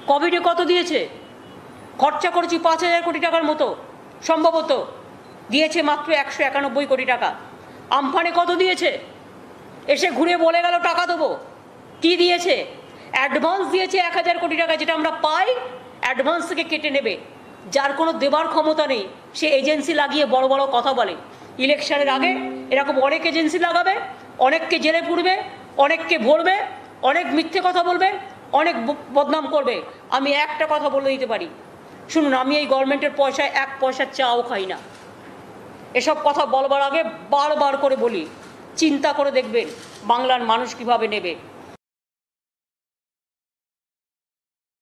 কোভিডে কত দিয়েছে? খরচা করেছি 5,000 কোটি টাকার মতো, সম্ভবত দিয়েছে মাত্র 191 কোটি টাকা। আমফানে কত দিয়েছে? এসে ঘুরে বলে গেল টাকা দেবো। কি দিয়েছে? অ্যাডভান্স দিয়েছে 1,000 কোটি টাকা, যেটা আমরা পাই অ্যাডভান্স থেকে কেটে নেবে। যার কোনো দেবার ক্ষমতা নেই সে এজেন্সি লাগিয়ে বড় বড় কথা বলে। ইলেকশনের আগে এরকম অনেক এজেন্সি লাগাবে, অনেককে জেলে পুরবে, অনেককে ভরবে, অনেক মিথ্যে কথা বলবে, অনেক বদনাম করবে। আমি একটা কথা বলে দিতে পারি, শুনুন, আমি এই গভর্নমেন্টের পয়সায় 1 পয়সার চাও খাই না। এসব কথা বলবার আগে বারবার করে বলি, চিন্তা করে দেখবেন বাংলার মানুষ কীভাবে নেবে।